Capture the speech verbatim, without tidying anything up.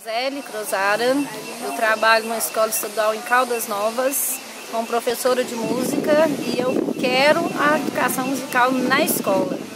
Gisele Cruzara, eu trabalho numa escola estadual em Caldas Novas, como professora de música, e eu quero a educação musical na escola.